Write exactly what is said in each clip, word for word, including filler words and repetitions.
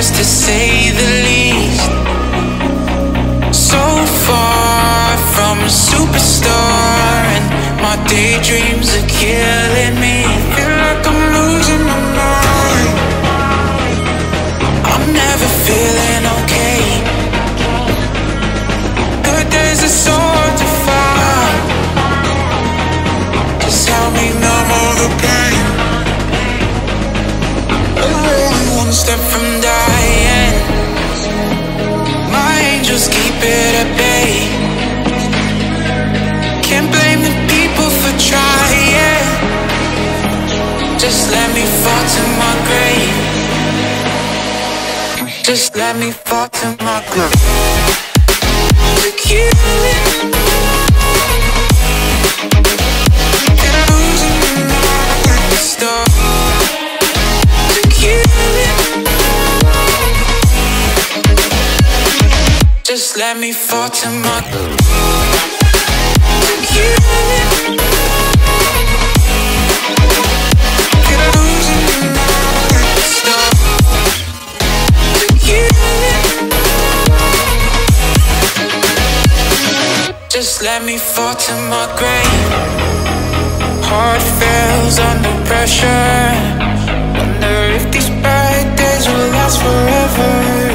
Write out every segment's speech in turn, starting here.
mess to say the least. So far from a superstar, and my daydreams are killing me. Feel like I'm losing my mind. I'm never feeling okay. Good days are so hard to find. Just help me numb all the pain. I'm only one step from dying. My angels keep it at bay. Can't blame the people for trying. Just let me fall to my grave. Just let me fall to my grave. To kill it. And I'm losing my mind at the start. To kill it. Just let me fall to my grave. To kill it. And I'm losing my mind at the start. To kill it. Just let me fall to my grave. Heart fails under pressure. Wonder if these bad days will last forever.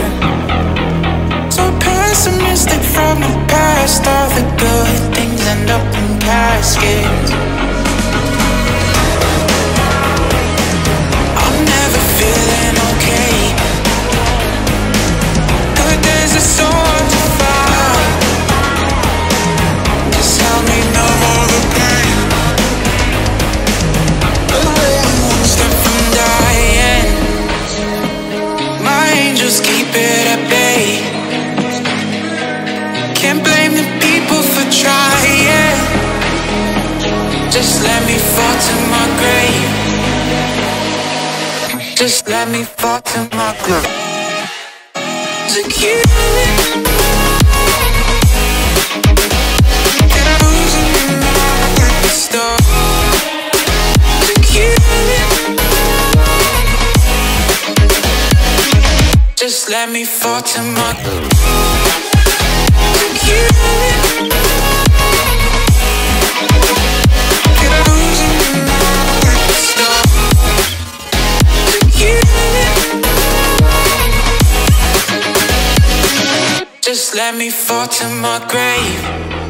So pessimistic from the past. All the good things end up in caskets. I'm never feeling okay. Good days are so hard to find. Just help me numb all the pain. I'm only one step from dying. My angels keep it at bay. Can't blame the people for trying. Just let me fall to my grave. Just let me fall to my grave. To kill it. And I'm losing my mind at the start. To kill it. Just let me fall to my grave. To kill it. And I'm losing my mind at the start. To kill it. Just let me fall to my grave.